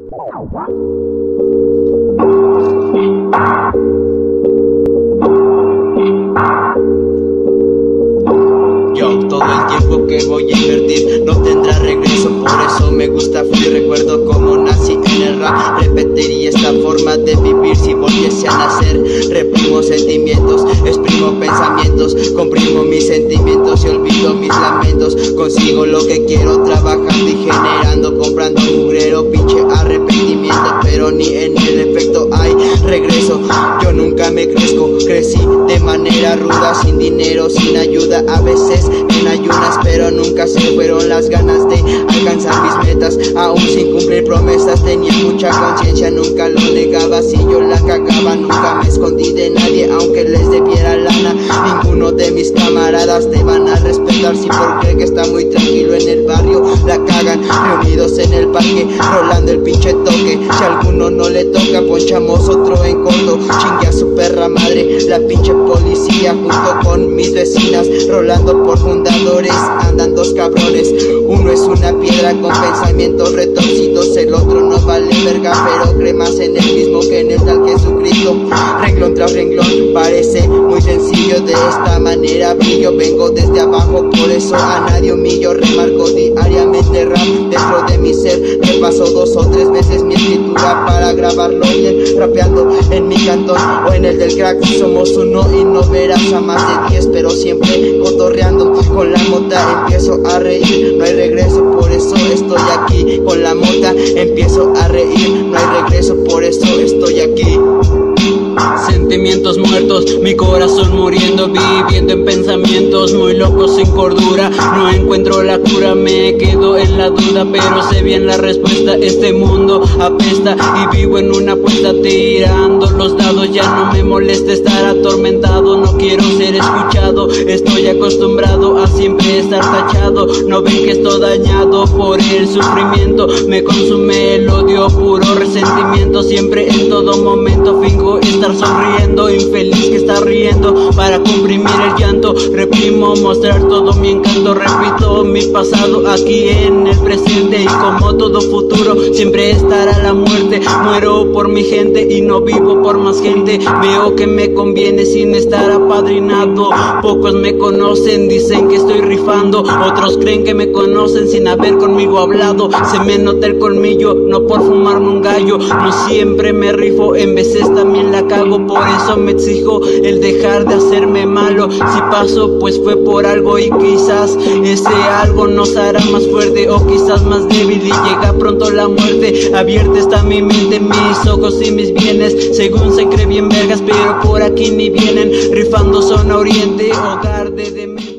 Todo el tiempo que voy a invertir no tendrá regreso, por eso me gusta fluir. Recuerdo cómo nací en el rap, repetiría esta forma de vivir si volviese a nacer. Reprimo sentimientos, exprimo pensamientos, comprimo mis sentimientos y olvido mis lamentos. Consigo lo que quiero trabajando y generando, comprando un mugrero, pinche arrepentimiento, pero ni en el efecto hay regreso. Yo nunca me crezco, crecí de manera ruda, sin dinero, sin ayuda, a veces en ayunas, pero nunca se fueron las ganas de alcanzar mis metas. Aún sin cumplir promesas tenía mucha conciencia, nunca lo negaba. Si yo la cagaba nunca me escondí de nadie, aunque les debiera lana. Ninguno de mis camaradas te van a respetar si por creer que está muy tranquilo en el barrio la cagan. Reunidos en el parque, rolando el pinche toque. Si a alguno no le toca, ponchamos otro en corto. Chingue a su perra madre la pinche policía, junto con mis vecinas, rolando por fundadores. Andan dos cabrones, uno es una piedra con pensamientos retorcidos, el otro no vale verga, pero cree más en el mismo que en el tal Jesucristo. Renglón tras renglón, parece muy sencillo, de esta manera brillo. Vengo desde abajo, por eso a nadie humillo. Remarco diariamente rap dentro de mi ser. Repaso 2 o 3 veces mi escritura para grabarlo bien, rapeando en mi cantón o en el del crack. Somos uno y no verás a más de 10, pero siempre cotorreando con la mota. Empiezo a reír, no hay regreso, por eso estoy aquí. Con la mota empiezo a reír, no hay regreso, por eso estoy aquí. Sentimientos muertos, mi corazón muriendo, viviendo en pensamientos muy locos sin cordura. No encuentro la cura, me quedo en la duda, pero sé bien la respuesta. Este mundo apesta y vivo en una apuesta, tirando los dados. Ya no me molesta estar atormentado, no quiero ser escuchado. Estoy acostumbrado a siempre estar tachado. No ven que estoy dañado por el sufrimiento. Me consume el odio, puro resentimiento. Siempre en todo momento fingo estar sonriendo, infeliz que está riendo para comprimir el llanto. Reprimo mostrar todo mi encanto, repito mi pasado aquí en el presente, y como todo futuro siempre estará la muerte. Muero por mi gente y no vivo por más gente. Veo que me conviene sin estar apadrinado. Pocos me conocen, dicen que estoy rifando. Otros creen que me conocen sin haber conmigo hablado. Se me nota el colmillo, no por fumarme un gallo. No siempre me rifo, en veces también la cago. Por eso me exijo el dejar de hacerme malo. Si paso pues fue por algo, y quizás ese algo nos hará más fuerte o quizás más débil, y llega pronto la muerte. Abierta está mi mente, mis ojos y mis bienes. Según se cree bien vergas, pero por aquí ni vienen. Rifando zona oriente, hogar de demente.